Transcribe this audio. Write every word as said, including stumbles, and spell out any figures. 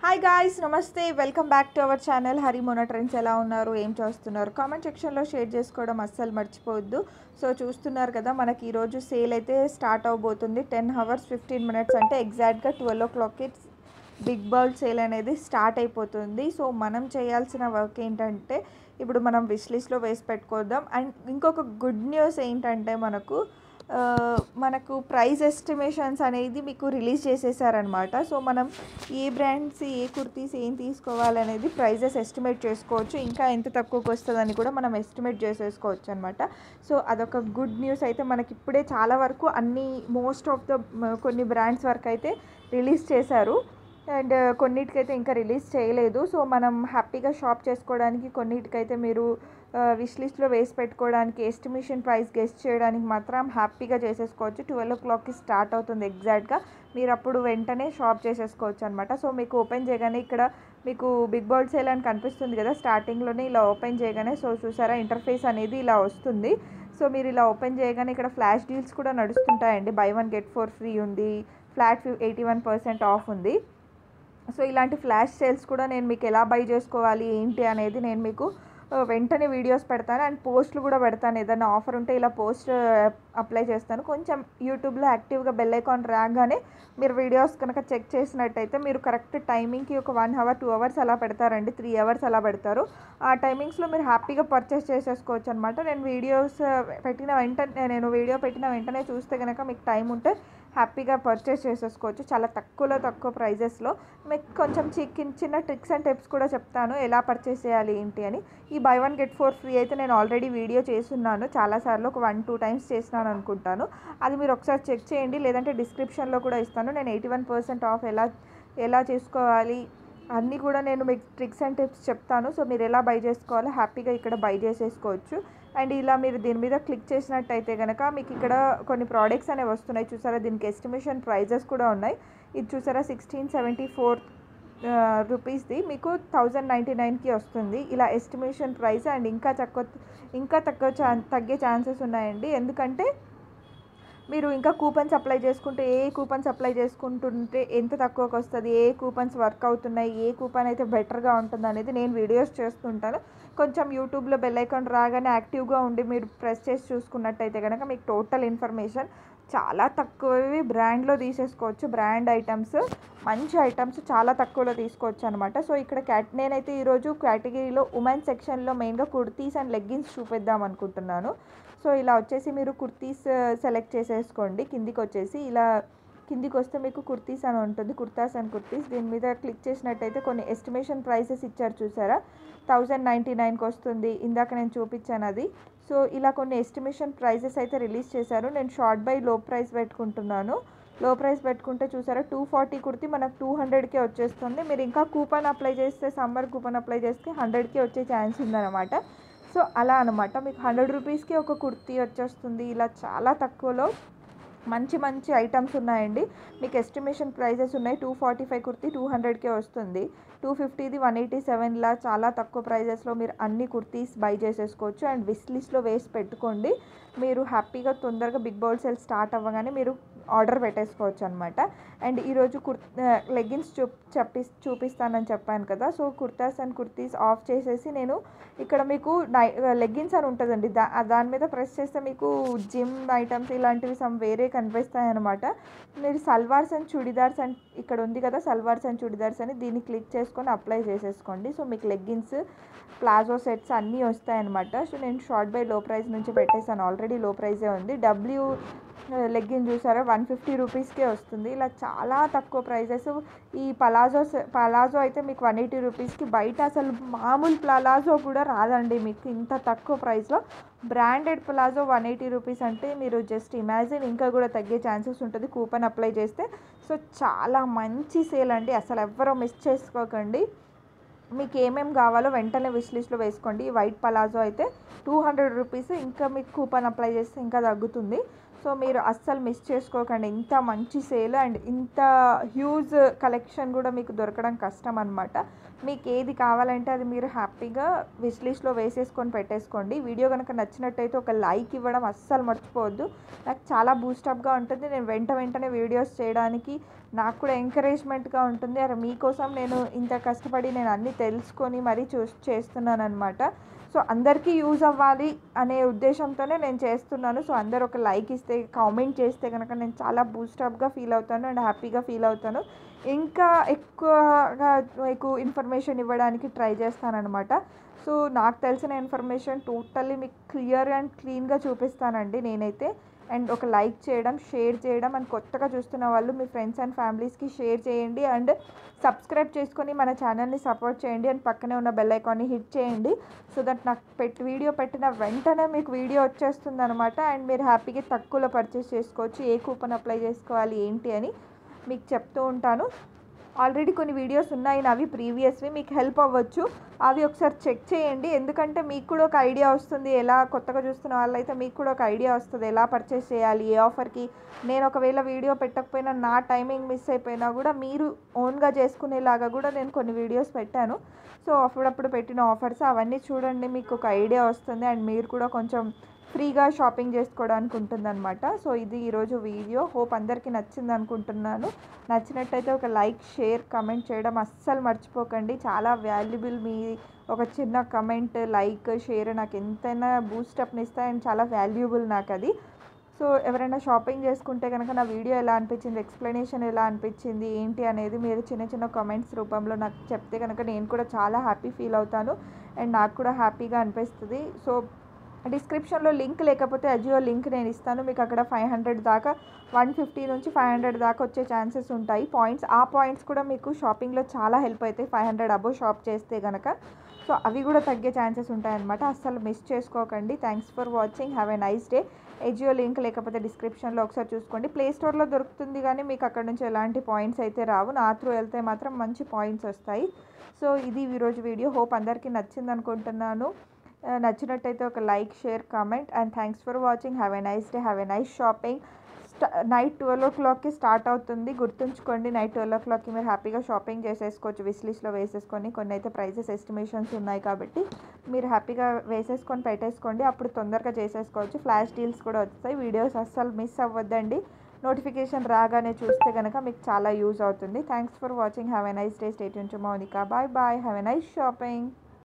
Hi guys, నమస్తే. Welcome back to our channel Hari Mona trends. ఎలా ఉన్నారు, ఏం చేస్తున్నారు? కామెంట్ సెక్షన్లో షేర్ చేసుకోవడం అస్సలు మర్చిపోవద్దు. సో చూస్తున్నారు కదా, మనకి ఈరోజు సేల్ అయితే స్టార్ట్ అవబోతుంది. టెన్ అవర్స్ ఫిఫ్టీన్ మినిట్స్ అంటే ఎగ్జాక్ట్గా ట్వెల్వ్ ఓ క్లాక్కి బిగ్ బౌల్ సేల్ అనేది స్టార్ట్ అయిపోతుంది. సో మనం చేయాల్సిన వర్క్ ఏంటంటే, ఇప్పుడు మనం విష్ లిస్ట్లో వేసి పెట్టుకోద్దాం. అండ్ ఇంకొక గుడ్ న్యూస్ ఏంటంటే, మనకు మనకు ప్రైస్ ఎస్టిమేషన్స్ అనేది మీకు రిలీజ్ చేసేసారనమాట. సో మనం ఏ బ్రాండ్స్, ఏ కుర్తీస్ ఏం తీసుకోవాలనేది ప్రైజెస్ ఎస్టిమేట్ చేసుకోవచ్చు. ఇంకా ఎంత తక్కువకి వస్తుందని కూడా మనం ఎస్టిమేట్ చేసేసుకోవచ్చు అనమాట. సో అదొక గుడ్ న్యూస్. అయితే మనకి ఇప్పుడే చాలా వరకు అన్ని మోస్ట్ ఆఫ్ ద కొన్ని బ్రాండ్స్ వరకు అయితే రిలీజ్ చేశారు. అండ్ కొన్నిటికైతే ఇంకా రిలీజ్ చేయలేదు. సో మనం హ్యాపీగా షాప్ చేసుకోవడానికి, కొన్నిటికైతే మీరు విష్ లిస్ట్లో వేసి పెట్టుకోవడానికి, ఎస్టిమేషన్ ప్రైస్ గెస్ట్ చేయడానికి మాత్రం హ్యాపీగా చేసేసుకోవచ్చు. ట్వెల్వ్ ఓ క్లాక్కి స్టార్ట్ అవుతుంది ఎగ్జాక్ట్గా. మీరు అప్పుడు వెంటనే షాప్ చేసేసుకోవచ్చు అనమాట. సో మీకు ఓపెన్ చేయగానే ఇక్కడ మీకు బిగ్ బౌల్ సేల్ అని కనిపిస్తుంది కదా, స్టార్టింగ్లోనే ఇలా ఓపెన్ చేయగానే. సో చూసారా, ఇంటర్ఫేస్ అనేది ఇలా వస్తుంది. సో మీరు ఇలా ఓపెన్ చేయగానే ఇక్కడ ఫ్లాష్ డీల్స్ కూడా నడుస్తుంటాయండి. Buy one get four free ఉంది, flat eighty one percent off ఉంది. సో ఇలాంటి ఫ్లాష్ సేల్స్ కూడా నేను మీకు ఎలా బై చేసుకోవాలి ఏంటి అనేది నేను మీకు వెంటనే వీడియోస్ పెడతాను. అండ్ పోస్టులు కూడా పెడతాను. ఏదైనా ఆఫర్ ఉంటే ఇలా పోస్ట్ అప్లై చేస్తాను. కొంచెం యూట్యూబ్లో యాక్టివ్గా బెల్ ఐకాన్ రాగానే మీరు వీడియోస్ కనుక చెక్ చేసినట్టయితే మీరు కరెక్ట్ టైమింగ్కి ఒక వన్ అవర్ టూ అవర్స్ అలా పెడతారండి, త్రీ అవర్స్ అలా పెడతారు. ఆ టైమింగ్స్లో మీరు హ్యాపీగా పర్చేస్ చేసేసుకోవచ్చు అనమాట. నేను వీడియోస్ పెట్టిన వెంటనే నేను వీడియో పెట్టిన వెంటనే చూస్తే కనుక మీకు టైం ఉంటే హ్యాపీగా పర్చేస్ చేసేసుకోవచ్చు. చాలా తక్కువలో తక్కువ ప్రైజెస్లో. మీకు కొంచెం చిన్న చిన్న ట్రిక్స్ అండ్ టిప్స్ కూడా చెప్తాను ఎలా పర్చేస్ చేయాలి ఏంటి అని. ఈ buy one get four free అయితే నేను ఆల్రెడీ వీడియో చేస్తున్నాను చాలాసార్లు, ఒక వన్ టూ టైమ్స్ చేసినాను అనుకుంటాను. అది మీరు ఒకసారి చెక్ చేయండి, లేదంటే డిస్క్రిప్షన్లో కూడా ఇస్తాను. నేను ఎయిటీ వన్ పర్సెంట్ ఆఫ్ ఎలా ఎలా చేసుకోవాలి అన్నీ కూడా నేను మీకు ట్రిక్స్ అండ్ టిప్స్ చెప్తాను. సో మీరు ఎలా బై చేసుకోవాలో హ్యాపీగా ఇక్కడ బై చేసేసుకోవచ్చు. అండ్ ఇలా మీరు దీని మీద క్లిక్ చేసినట్టయితే కనుక మీకు ఇక్కడ కొన్ని ప్రోడక్ట్స్ అనేవి వస్తున్నాయి చూసారా. దీనికి ఎస్టిమేషన్ ప్రైజెస్ కూడా ఉన్నాయి. ఇది చూసారా, సిక్స్టీన్ సెవెంటీ ఫోర్ రూపీస్ది మీకు థౌజండ్ నైంటీ నైన్కి వస్తుంది. ఇలా ఎస్టిమేషన్ ప్రైస్. అండ్ ఇంకా తక్కువ ఇంకా తక్కువ ఛాన్ తగ్గే ఛాన్సెస్ ఉన్నాయండి. ఎందుకంటే మీరు ఇంకా కూపన్స్ అప్లై చేసుకుంటే, ఏ కూపన్స్ అప్లై చేసుకుంటుంటే ఎంత తక్కువకి వస్తుంది, ఏ కూపన్స్ వర్క్ అవుతున్నాయి, ఏ కూపన్ అయితే బెటర్గా ఉంటుంది అనేది నేను వీడియోస్ చేస్తుంటాను. కొంచెం యూట్యూబ్లో బెల్ ఐకాన్ రాగానే యాక్టివ్గా ఉండి మీరు ప్రెస్ చేసి చూసుకున్నట్టయితే కనుక మీకు టోటల్ ఇన్ఫర్మేషన్ చాలా తక్కువవి బ్రాండ్లో తీసేసుకోవచ్చు. బ్రాండ్ ఐటమ్స్, మంచి ఐటమ్స్ చాలా తక్కువలో తీసుకోవచ్చు అనమాట. సో ఇక్కడ క్యాట్ నేనైతే ఈరోజు కేటగిరీలో ఉమెన్ సెక్షన్లో మెయిన్గా కుర్తీస్ అండ్ లెగ్గిన్స్ చూపిద్దాం అనుకుంటున్నాను. సో ఇలా వచ్చేసి మీరు కుర్తీస్ సెలెక్ట్ చేసేసుకోండి. కిందికి వచ్చేసి ఇలా కిందికి వస్తే మీకు కుర్తీస్ అని ఉంటుంది, కుర్తాస్ అండ్ కుర్తీస్. దీని మీద క్లిక్ చేసినట్టయితే కొన్ని ఎస్టిమేషన్ ప్రైసెస్ ఇచ్చారు చూసారా. థౌజండ్ నైంటీ నైన్కి వస్తుంది, ఇందాక నేను చూపించాను అది. సో ఇలా కొన్ని ఎస్టిమేషన్ ప్రైజెస్ అయితే రిలీజ్ చేశారు. నేను షార్ట్ బై లో ప్రైస్ పెట్టుకుంటున్నాను. లో ప్రైస్ పెట్టుకుంటే చూసారా, టూ ఫార్టీ కుర్తీ మనకు టూ హండ్రెడ్కే వచ్చేస్తుంది. మీరు ఇంకా కూపన్ అప్లై చేస్తే, సమ్మర్ కూపన్ అప్లై చేస్తే హండ్రెడ్కి వచ్చే ఛాన్స్ ఉందన్నమాట. సో అలా అనమాట, మీకు హండ్రెడ్ రూపీస్కి ఒక కుర్తీ వచ్చేస్తుంది. ఇలా చాలా తక్కువలో మంచి మంచి ఐటమ్స్ ఉన్నాయండి. మీకు ఎస్టిమేషన్ ప్రైజెస్ ఉన్నాయి. Two forty five kurti two హండ్రెడ్కే వస్తుంది. టూ ఫిఫ్టీది వన్ ఎయిటీ సెవెన్ ఇలా చాలా తక్కువ ప్రైజెస్లో మీరు అన్ని కుర్తీస్ బై చేసేసుకోవచ్చు. అండ్ విష్ లిస్ట్లో వేసి పెట్టుకోండి. మీరు హ్యాపీగా తొందరగా బిగ్ బౌల్ సేల్ స్టార్ట్ అవ్వగానే మీరు ఆర్డర్ పెట్టేసుకోవచ్చు అనమాట. అండ్ ఈరోజు కుర్ లెగ్గిన్స్ చూ చెప్పి చూపిస్తానని చెప్పాను కదా. So kurtas and kurtis off చేసేసి నేను ఇక్కడ మీకు నై లెగ్గిన్స్ అని ఉంటుందండి, దా దాని మీద ప్రెస్ చేస్తే మీకు జిమ్ ఐటమ్స్ ఇలాంటివి సమ్ వేరే కనిపిస్తాయి అనమాట. మీరు సల్వార్స్ అండ్ చుడిదార్స్ అండ్ ఇక్కడ ఉంది కదా సల్వార్స్ అండ్ చుడిదార్స్ అని, దీన్ని క్లిక్ చేసుకొని అప్లై చేసేసుకోండి. సో మీకు లెగ్గిన్స్, ప్లాజో సెట్స్ అన్నీ వస్తాయన్నమాట. సో నేను షార్ట్ బై లో ప్రైస్ నుంచి పెట్టేసాను, ఆల్రెడీ లో ప్రైజే ఉంది. డబ్ల్యూ లెగ్గిన్ చూసారా, వన్ ఫిఫ్టీ రూపీస్కే వస్తుంది. ఇలా చాలా తక్కువ ప్రైజెస్. ఈ పలాజో పలాజో అయితే మీకు వన్ ఎయిటీ రూపీస్కి, బయట అసలు మామూలు ప్లాజో కూడా రాదండి మీకు ఇంత తక్కువ ప్రైస్లో. Branded palazzo one eighty rupees అంటే మీరు జస్ట్ ఇమాజిన్, ఇంకా కూడా తగ్గే ఛాన్సెస్ ఉంటుంది కూపన్ అప్లై చేస్తే. సో చాలా మంచి సేల్ అండి, అసలు ఎవ్వరూ మిస్ చేసుకోకండి. మీకు ఏమేమి కావాలో వెంటనే విష్ లిస్ట్లో వేసుకోండి. వైట్ పలాజో అయితే టూ హండ్రెడ్ రూపీస్, ఇంకా మీకు కూపన్ అప్లై చేస్తే ఇంకా తగ్గుతుంది. సో మీరు అస్సలు మిస్ చేసుకోకండి. ఇంత మంచి సేల్ అండ్ ఇంత హ్యూజ్ కలెక్షన్ కూడా మీకు దొరకడం కష్టం అనమాట. మీకు ఏది కావాలంటే అది మీరు హ్యాపీగా విష్ లిస్ట్లో వేసేసుకొని పెట్టేసుకోండి. వీడియో కనుక నచ్చినట్టయితే ఒక లైక్ ఇవ్వడం అస్సలు మర్చిపోవద్దు. నాకు చాలా బూస్టప్గా ఉంటుంది. నేను వెంట వెంటనే వీడియోస్ చేయడానికి నాకు కూడా ఎంకరేజ్మెంట్గా ఉంటుంది. అరే మీకోసం నేను ఇంత కష్టపడి నేను అన్నీ తెలుసుకొని మరీ చూస్ చేస్తున్నానన్నమాట. సో అందరికీ యూజ్ అవ్వాలి అనే ఉద్దేశంతోనే నేను చేస్తున్నాను. సో అందరూ ఒక లైక్ ఇస్తే, కామెంట్ చేస్తే కనుక నేను చాలా బూస్టప్గా ఫీల్ అవుతాను అండ్ హ్యాపీగా ఫీల్ అవుతాను. ఇంకా ఎక్కువగా మీకు ఇన్ఫర్మేషన్ ఇవ్వడానికి ట్రై చేస్తానన్నమాట. సో నాకు తెలిసిన ఇన్ఫర్మేషన్ టోటల్లీ మీకు క్లియర్ అండ్ క్లీన్గా చూపిస్తానండి నేనైతే. అండ్ ఒక లైక్ చేయడం, షేర్ చేయడం, అండ్ కొత్తగా చూస్తున్న వాళ్ళు మీ ఫ్రెండ్స్ అండ్ ఫ్యామిలీస్కి షేర్ చేయండి. అండ్ సబ్స్క్రైబ్ చేసుకొని మన ఛానల్ని సపోర్ట్ చేయండి. అండ్ పక్కనే ఉన్న బెల్ ఐకాన్ని హిట్ చేయండి. సో దట్ నాకు పెట్టి వీడియో పెట్టిన వెంటనే మీకు వీడియో వచ్చేస్తుంది అనమాట. అండ్ మీరు హ్యాపీగా తక్కువలో పర్చేస్ చేసుకోవచ్చు. ఏ కూపన్ అప్లై చేసుకోవాలి ఏంటి అని మీకు చెప్తూ ఉంటాను. ఆల్రెడీ కొన్ని వీడియోస్ ఉన్నాయి నావి ప్రీవియస్వి, మీకు హెల్ప్ అవ్వచ్చు. అవి ఒకసారి చెక్ చేయండి. ఎందుకంటే మీకు కూడా ఒక ఐడియా వస్తుంది. ఎలా కొత్తగా చూస్తున్న వాళ్ళైతే మీకు కూడా ఒక ఐడియా వస్తుంది ఎలా పర్చేస్ చేయాలి, ఏ ఆఫర్కి. నేను ఒకవేళ వీడియో పెట్టకపోయినా, నా టైమింగ్ మిస్ అయిపోయినా కూడా మీరు ఓన్గా చేసుకునేలాగా కూడా నేను కొన్ని వీడియోస్ పెట్టాను. సో అప్పుడప్పుడు పెట్టిన ఆఫర్స్ అవన్నీ చూడండి, మీకు ఒక ఐడియా వస్తుంది. అండ్ మీరు కూడా కొంచెం ఫ్రీగా షాపింగ్ చేసుకోవడానికి ఉంటుందన్నమాట. సో ఇది ఈరోజు వీడియో. హోప్ అందరికీ నచ్చింది అనుకుంటున్నాను. నచ్చినట్టయితే ఒక లైక్, షేర్, కమెంట్ చేయడం అస్సలు మర్చిపోకండి. చాలా వాల్యుబుల్ మీ ఒక చిన్న కమెంట్, లైక్, షేర్ నాకు ఎంతైనా బూస్టప్ని ఇస్తాయి అండ్ చాలా వాల్యుబుల్ నాకు అది. సో ఎవరైనా షాపింగ్ చేసుకుంటే కనుక నా వీడియో ఎలా అనిపించింది, ఎక్స్ప్లెనేషన్ ఎలా అనిపించింది ఏంటి అనేది మీరు చిన్న చిన్న కామెంట్స్ రూపంలో నాకు చెప్తే కనుక నేను కూడా చాలా హ్యాపీ ఫీల్ అవుతాను అండ్ నాకు కూడా హ్యాపీగా అనిపిస్తుంది. సో డిస్క్రిప్షన్లో లింక్ లేకపోతే అజియో లింక్ నేను ఇస్తాను. మీకు అక్కడ ఫైవ్ హండ్రెడ్ దాకా, వన్ ఫిఫ్టీ నుంచి ఫైవ్ హండ్రెడ్ దాకా వచ్చే ఛాన్సెస్ ఉంటాయి పాయింట్స్. ఆ పాయింట్స్ కూడా మీకు షాపింగ్లో చాలా హెల్ప్ అవుతాయి ఫైవ్ హండ్రెడ్ అబోవ్ షాప్ చేస్తే కనుక. సో అవి కూడా తగ్గే ఛాన్సెస్ ఉంటాయన్నమాట. అస్సలు మిస్ చేసుకోకండి. Thanks for watching. Have a nice day. Ajio link లేకపోతే డిస్క్రిప్షన్లో ఒకసారి చూసుకోండి. ప్లే స్టోర్లో దొరుకుతుంది కానీ మీకు అక్కడ నుంచి ఎలాంటి పాయింట్స్ అయితే రావు. నా త్రూ వెళ్తే మాత్రం మంచి పాయింట్స్ వస్తాయి. సో ఇది ఈరోజు వీడియో. హోప్ అందరికీ నచ్చింది అనుకుంటున్నాను. నచ్చినట్టయితే ఒక like, share, comment. And thanks for watching. Have a nice day. Have a nice shopping. స్టా నైట్ ట్వెల్వ్ ఓ క్లాక్కి స్టార్ట్ అవుతుంది, గుర్తుంచుకోండి. నైట్ ట్వెల్వ్ ఓ క్లాక్కి మీరు హ్యాపీగా షాపింగ్ చేసేసుకోవచ్చు. విష్ లిస్ట్లో వేసేసుకొని, కొన్ని అయితే ప్రైజెస్ ఎస్టిమేషన్స్ ఉన్నాయి కాబట్టి మీరు హ్యాపీగా వేసేసుకొని పెట్టేసుకోండి. అప్పుడు తొందరగా చేసేసుకోవచ్చు. ఫ్లాష్ డీల్స్ కూడా వస్తాయి. వీడియోస్ అస్సలు మిస్ అవ్వద్దండి. నోటిఫికేషన్ రాగానే చూస్తే కనుక మీకు చాలా యూజ్ అవుతుంది. Thanks for watching. Have a nice day. Stay tune to Mounika. Bye bye. Have a nice shopping.